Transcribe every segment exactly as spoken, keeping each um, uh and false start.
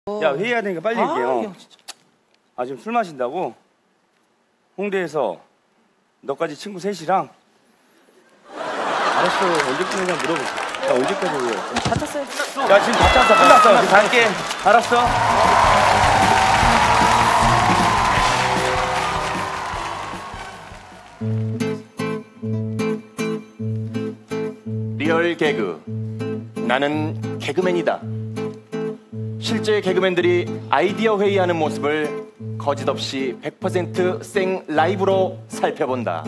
야, 회의해야 되니까 빨리 얘기해요. 아, 아, 지금 술 마신다고? 홍대에서 너까지 친구 셋이랑? 알았어, 언제 끝내냐 물어볼게. 야, 언제까지 오래? 다 찼어요. 야, 지금 다 찼어. 끝났어. 이제 갈게. 알았어. 리얼 개그. 나는 개그맨이다. 실제 개그맨들이 아이디어 회의하는 모습을 거짓없이 백 퍼센트 생 라이브로 살펴본다.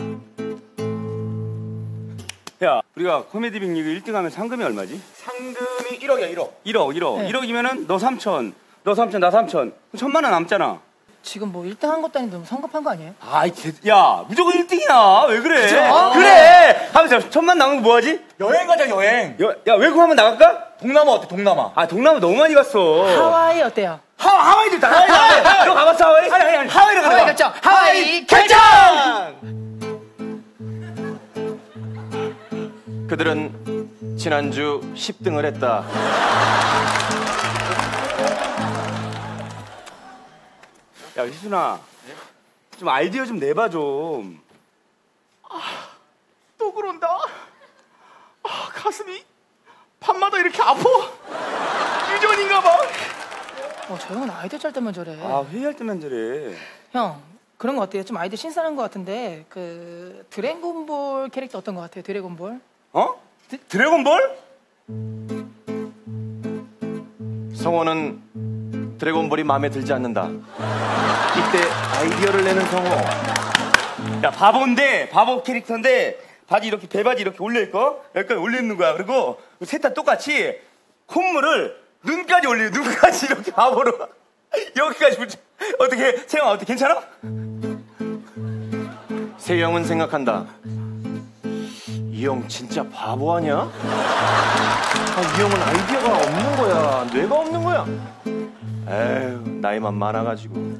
야, 우리가 코미디 빅리그 일 등 하면 상금이 얼마지? 상금이 일억이야, 일억. 일억, 일억. 네. 일억이면은 너 삼천, 너 삼천, 나 삼천. 천만 원 남잖아. 지금 뭐 일 등 한 것도 아닌데 너무 성급한 거 아니에요? 아이, 개, 야, 무조건 일 등이야. 왜 그래? 그죠? 그래! 하면서 천만 남으면 뭐하지? 여행 가자, 여행. 야, 야, 외국 한번 나갈까? 동남아 어때, 동남아? 아, 동남아 너무 많이 갔어. 하와이 어때요? 하, 하와이도 있다. 하와이, 너 가봤어, 하와이? 아니, 아니, 아니. 하와이로 가자. 하와이 결정! 하와이 결정! 그들은 지난주 십 등을 했다. 야, 희순아. 좀 아이디어 좀 내봐, 좀. 또 그런다. 아, 가슴이 밤마다 이렇게 아파. 유전인가 봐. 어, 저 형은 아이디어 짤 때만 저래. 아, 회의할 때만 저래. 형, 그런 거 어때요? 좀 아이디어 신선한 거 같은데 그 드래곤볼 캐릭터 어떤 거 같아요? 드래곤볼? 어? 드래곤볼? 성호는 드래곤볼이 마음에 들지 않는다. 이때 아이디어를 내는 성호. 야, 바보인데, 바보 캐릭터인데, 바지 이렇게, 배바지 이렇게 올려있고, 여기까지 올려있는 거야. 그리고 셋 다 똑같이 콧물을 눈까지 올려, 눈까지 이렇게 바보로. 여기까지 붙여. 어떻게, 세영아, 어떻게 괜찮아? 세영은 생각한다. 이 형 진짜 바보 아니야? 아, 이 형은 아이디어가 없는 거야. 뇌가 없는 거야. 에휴, 나이만 많아가지고.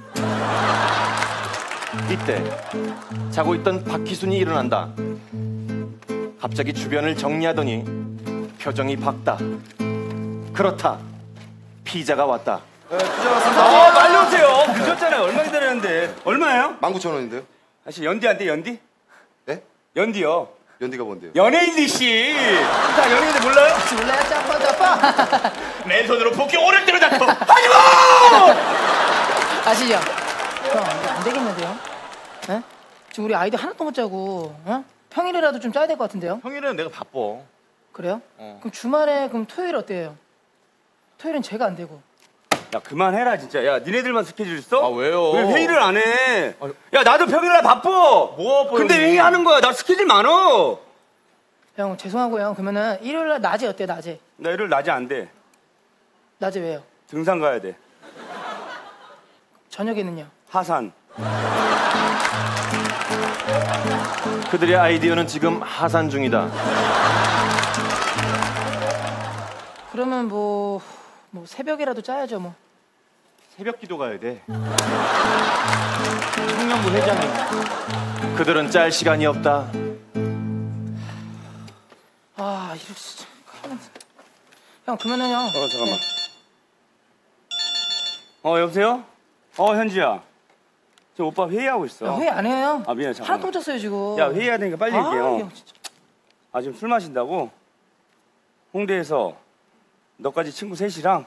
이때 자고 있던 박희순이 일어난다. 갑자기 주변을 정리하더니 표정이 밝다. 그렇다. 피자가 왔다. 네, 피자 왔습니다. 아, 빨리 오세요. 늦었잖아요. 얼마 기다렸는데. 얼마예요? 만 구천 원인데요? 사실 연디 안 돼, 연디? 네? 연디요. 연디가 뭔데요? 연예인들 씨. 다 연예인들 몰라요? 몰라요? 짜빠 짜빠. 맨손으로 포켓 오를 때로 잡고. 하지마! 아시죠? 형, 이거 안 되겠는데요? 에? 지금 우리 아이디어 하나도 못 짜고 어? 평일이라도 좀 짜야 될 것 같은데요? 평일에는 내가 바빠. 그래요? 어. 그럼 주말에 그럼 토요일 어때요? 토요일은 제가 안 되고. 야, 그만해라 진짜. 야, 니네들만 스케줄 있어? 아, 왜요? 왜 회의를 안 해? 야, 나도 평일날 바빠. 뭐 바빠요, 근데 형님? 회의하는 거야. 나 스케줄 많어. 형 죄송하고요. 그러면은 일요일날 낮에 어때요? 낮에? 나 일요일 낮에 안 돼. 낮에 왜요? 등산 가야 돼. 저녁에는요? 하산. 그들의 아이디어는 지금 하산 중이다. 그러면 뭐, 뭐 새벽이라도 짜야죠 뭐. 새벽 기도 가야 돼. 청년부 회장님. 그들은 짤 시간이 없다. 아 이럴 진짜. 형 그러면은 형. 어, 잠깐만. 어, 여보세요? 어, 현지야. 지금 오빠 회의하고 있어. 야, 회의 안 해요 형. 아, 미안해, 잠깐만. 하나도 못 짰어요 지금. 야, 회의해야 되니까 빨리 아, 얘기해요. 형 진짜. 아, 지금 술 마신다고? 홍대에서 너까지 친구 셋이랑?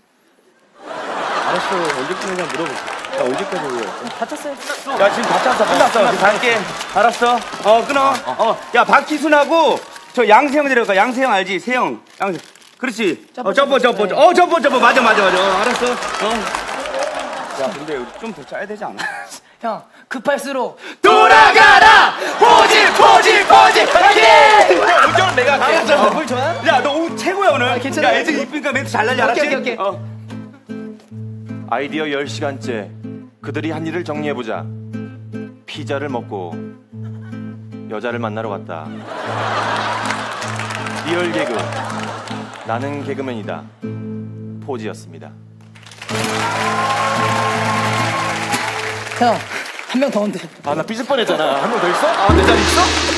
알았어, 언제 끝내냐 물어볼게. 야, 언제까지 오래? 다 찼어요. 야, 지금 다 찼어. 끝났어. 이제 갈게. 알았어. 어, 끊어. 어, 야, 박희순하고 저 양세형 데려가. 양세형 알지? 세형. 양세. 그렇지. 점퍼, 어, 점퍼, 점퍼. 점퍼. 어, 점퍼, 점퍼. 맞아, 맞아, 맞아. 어, 알았어. 어. 야, 근데 우리 좀 더 짜야 되지 않아? 형 급할수록 돌아가라! 포지, 포지, 포지! 예! 이쪽은 내가 할게. 알았어. 물 좋아요? 야, 너 오늘 최고야, 오늘. 아, 괜찮아. 야, 애들이 이쁘니까 멘트 잘 날려, 알았지? 오케이, 오케이, 오케이. 어. 아이디어 열 시간째 그들이 한 일을 정리해보자. 피자를 먹고 여자를 만나러 갔다. 리얼 개그. 나는 개그맨이다. 포지였습니다. 형 한 명 더 온대. 아, 나 삐질 뻔했잖아. 한 명 더 있어? 아, 내 자리 있어?